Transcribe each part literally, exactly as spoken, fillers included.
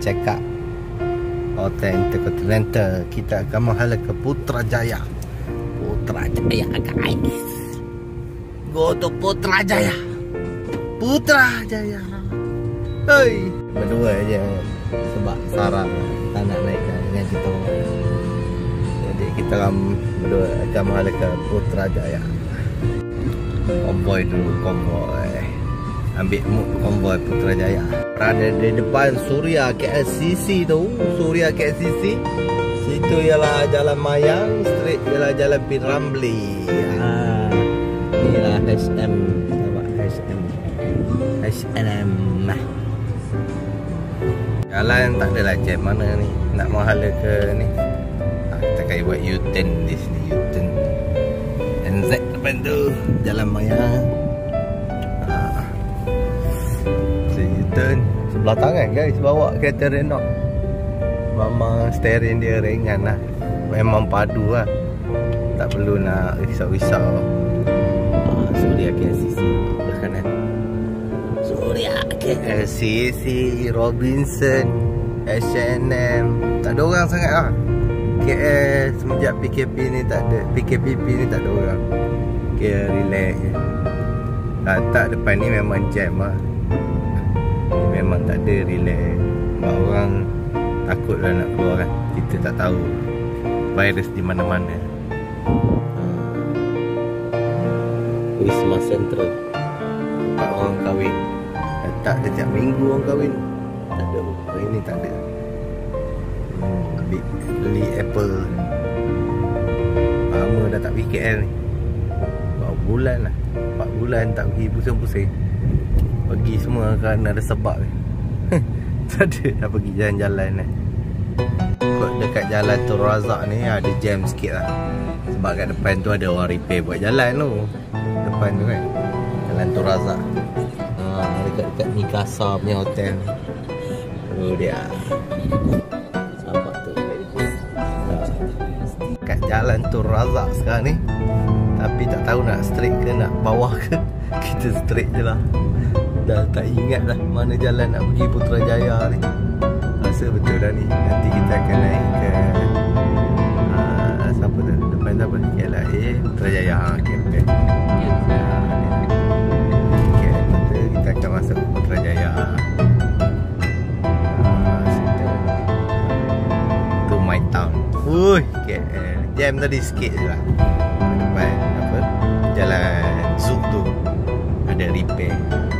check out Hotel Intercontinental. Kita akan menghala ke Putrajaya. Putrajaya guys. Go to Putrajaya. Putrajaya. Hei, berdua aja sebab sarang tak nak naikkan dengan kita. Jadi kita akan berdua akan menghala ke Putrajaya. Konvoi dulu, konvoi. Ambil mood konvoi Putrajaya. Berada di depan Suria K L C C tu. Suria K L C C. Situ ialah Jalan Mayang. Street ialah Jalan P. Ramlee. Ha. Inilah H M. Nampak H M. H M. Jalan tak adalah jam mana ni. Nak menghala ke ni. Ha, kita kaya buat U-turn di sini. U-turn. N Z depan tu. Jalan Mayang. Sebelah tangan guys, bawa kereta Renault. Memang steering dia ringan lah. Memang padu lah. Tak perlu nak risau-risau. ah, Suria K L C C belah kanan. Suria K L C C, Robinson, H and M. Tak ada orang sangat lah. K L semenjak P K P ni tak ada. P K P P ni tak ada orang. Kira relax je. ah, Tak depan ni memang jam lah. Memang tak ada relax. Orang takut lah nak keluar kan. Kita tak tahu virus di mana-mana. Wisma Central. Tempat orang kahwin. Tak ada tiap minggu orang kahwin. Tak ada. Hari ni tak ada. hmm, Beli Apple. Lama dah tak pergi K L ni. Berapa bulan lah. empat bulan tak pergi pusing-pusing. Pergi semua kerana ada sebab ni. Tak ada dah pergi jalan-jalan ni. Kot dekat jalan Tun Razak ni ada jam sikit lah. Sebab kat depan tu ada orang repair buat jalan tu. Depan tu kan Jalan Tun Razak. ha, Dekat-dekat Mikasa punya hotel. Tu dia. Nampak tu kat jalan Tun Razak sekarang ni. Tapi tak tahu nak straight ke nak bawah ke. Kita straight je lah. Dah tak ingat lah mana jalan nak pergi Putrajaya ni. Rasa betul dah ni. Nanti kita akan naik ke uh, siapa tu? Depan siapa? K L A Putrajaya. Ha, K L A. K L A. Kita akan masuk ke Putrajaya. uh, Tu my town. Wuih, K L. Jam tadi sikit je lah. Depan apa? Jalan Zouk tu ada repair.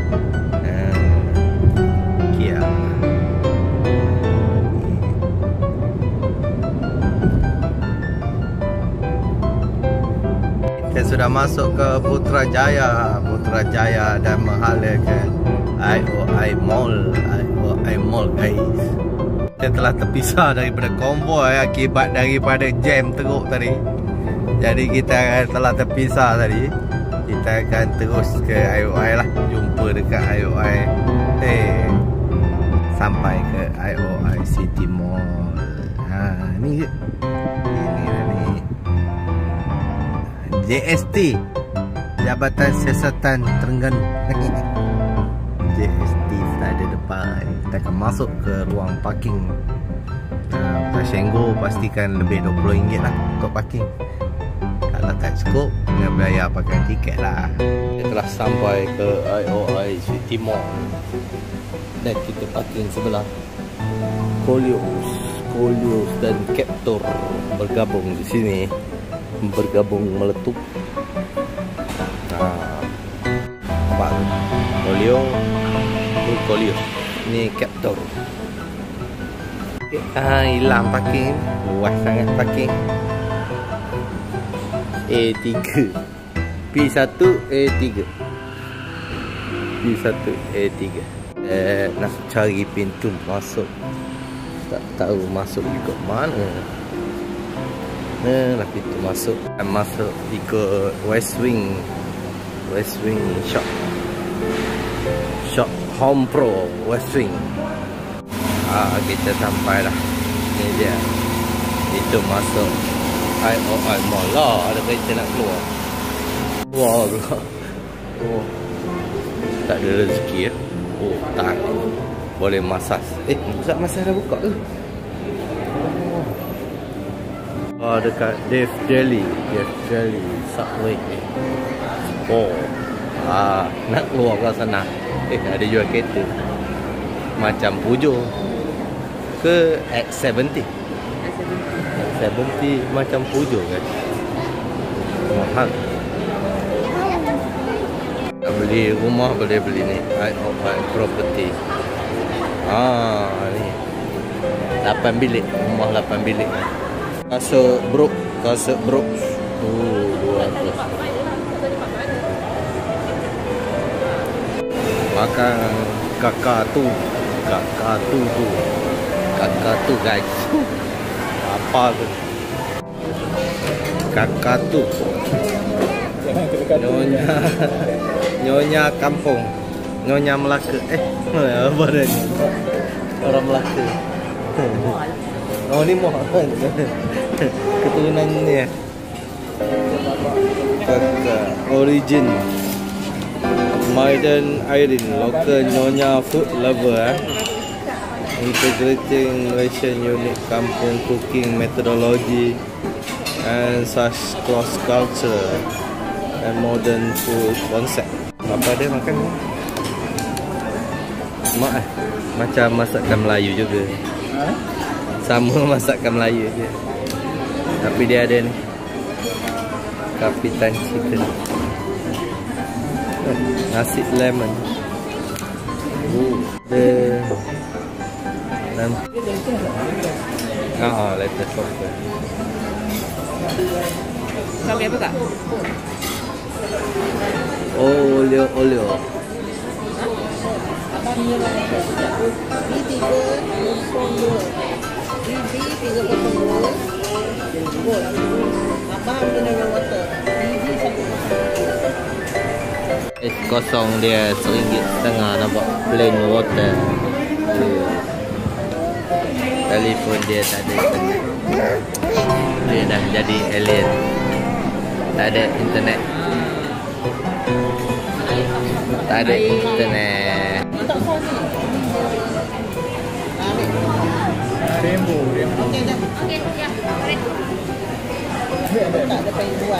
Kita sudah masuk ke Putrajaya. Putrajaya dan menghala ke I O I Mall. I O I Mall guys. Kita telah terpisah daripada konvoi akibat daripada jam teruk tadi. Jadi kita telah terpisah tadi. Kita akan terus ke I O I lah. Jumpa dekat I O I. Hey, sampai ke I O I City Mall. Ha, ni ke? Ini lah ni. J S T, Jabatan Siasatan Terengganu. J S T sudah ada depan. Kita akan masuk ke ruang parking. uh, Pasenggo pastikan lebih dua puluh ringgit lah untuk parking. Kalau tak cukup, kena bayar pakai tiket lah. Kita telah sampai ke I O I City Mall. Dan kita parking sebelah. Koleos, Koleos dan Captor bergabung di sini. Bergabung meletup. Nah, nampak Koleo, Koleos. Ni Captor. Ah, hilang parking. Luas sangat parking. A tiga P satu A tiga P satu A tiga. Eh, nak cari pintu masuk. Tak tahu masuk ikut mana. Nah, lah pintu masuk. Masuk ikut West Wing. West Wing Shop. Shop Home Pro West Wing. Ah, kita sampai dah. Ni dia. Itu masuk I O I Mall lah. Ada kereta nak keluar. Wah, wow, oh. Tak ada rezeki ya. Oh, tak. boleh masas. Eh, pusat masas dah buka ke? Oh, dekat Dev Jelly, Dev Jelly Subway. Oh, ah, nak keluar ke sana. Eh, ada jual kereta macam Peugeot ke X tujuh puluh. X tujuh puluh macam Peugeot kan. Mahal. Nak beli rumah boleh beli ni, I O I property. Ah, ni lapan bilik, rumah lapan bilik. Kasut brok, kasut brok. Oh, dua ratus. Makan kakak tu, kakak tu tu, kakak tu guys. Apa tu? Kakak tu. Nyonya, nyonya kampung, nyonya Melaka. Eh, apa dah ni? Orang Melaka. Oh, ni mohon keturunan ni. Kakak origin Maiden Irene, local nyonya food lover. Eh. Integrating Malaysian unique kampung cooking methodology and such cross culture and modern food concept. Apa dia makan ni? Mak eh, macam masakan Melayu juga. Ha? Sama masakan Melayu je. Tapi dia ada ni Kapitan Chicken. Nasi lemon. Oh, the nanti. Ah, lettuce sauce. Kau beli apa kak? Oh, olio olio. Abang ni lah. Ni tiga kosong dua. Ni tiga kosong dua. Gol. Abang mineral water. Ni satu kosong. Es kosong dia seringgit setengah, nampak plain water. Telefon dia tak ada internet. Dia dah jadi alien. Tak ada internet. Tak ada internet. Tak sos ni. Ambil. Rainbow, rainbow. Okey dah. Okey, ya. Tak ada payuan.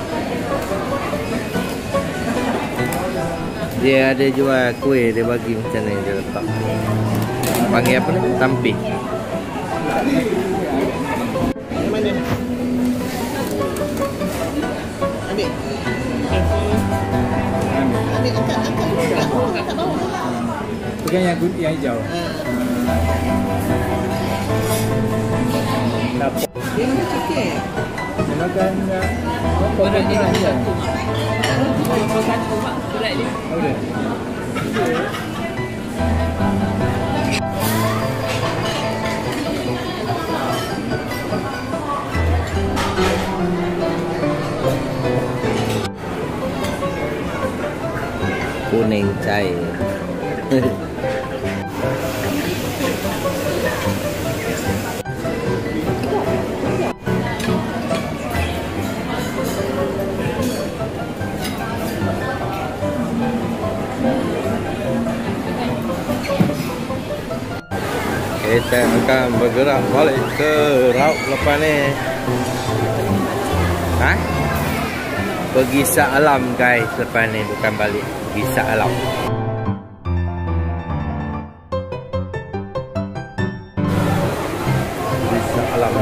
Dia ada jual kuih, dia bagi macam ni, dia letak. Panggil apa ni? Tampih. Mana? Ambil. Ambil angkat angkat angkat bawah, angkat bawah. Pegang yang good, yang hijau. Lapor. Dia makan chicken. Dia makan apa Orang ni dia lah. satu mak. Dua satu mak. Berat dia. Boleh. Kuning cair. Kita akan bergerak balik ke Raub lepas ni. Ha? Pergi Shah Alam guys lepas ni, bukan balik. Pergi Shah Alam. Pergi Shah Alam.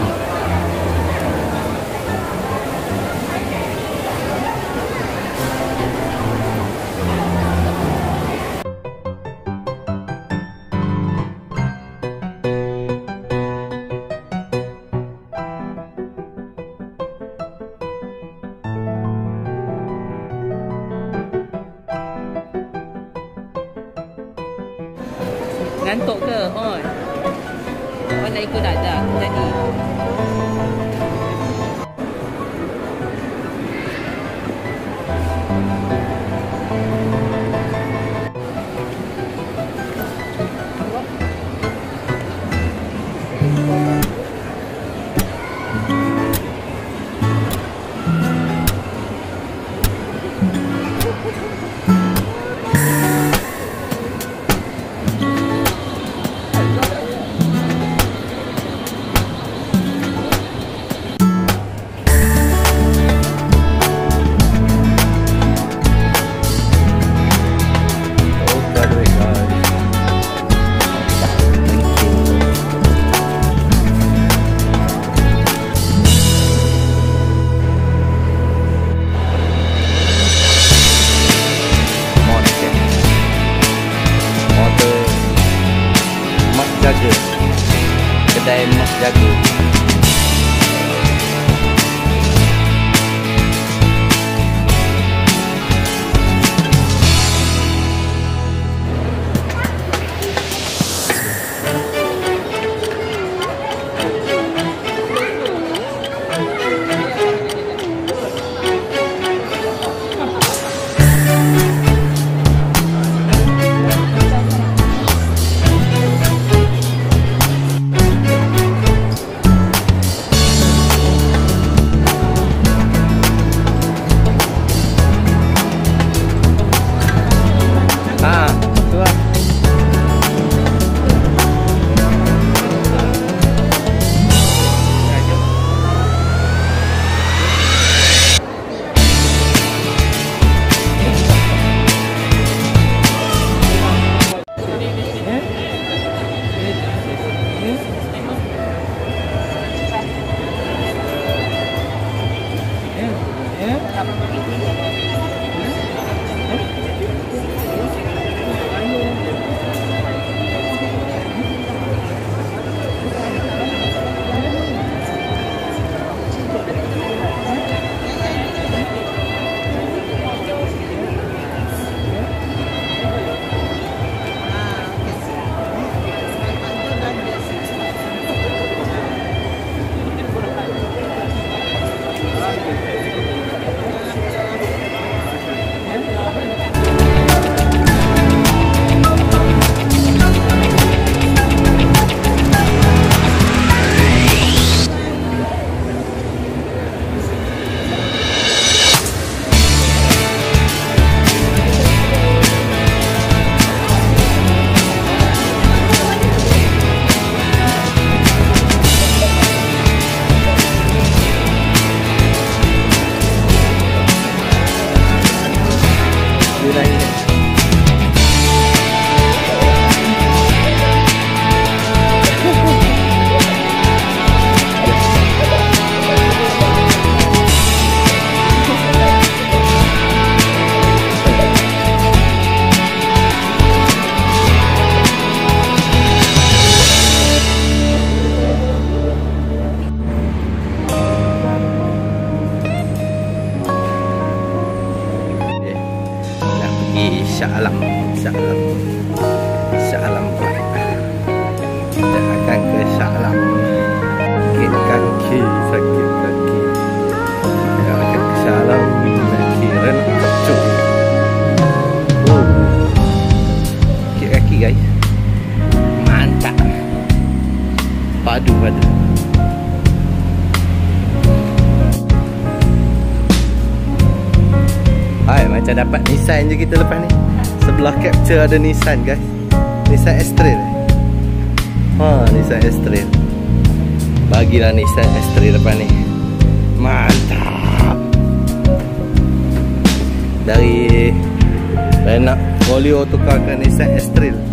Ngantuk ke? Hoi. Kau nak ikut dadah jadi. Jaga. Kedai Mas Jaga. Ah, tu lah. Shah Alam, Shah Alam, Shah Alam pula. Kita akan ke Shah Alam. Sakit kaki, sakit kaki. Kita akan ke Shah Alam. Kaki renang kacuk. Oh, sakit kaki guys. Mantap. Padu padu. Hai, macam dapat Nissan je kita lepas ni. Sebelah capture ada Nissan guys. Nissan S-Trail. Ha, Nissan S-Trail. Bagilah Nissan S-Trail lepas ni. Mantap. Dari Renault Folio tukar ke Nissan S-Trail.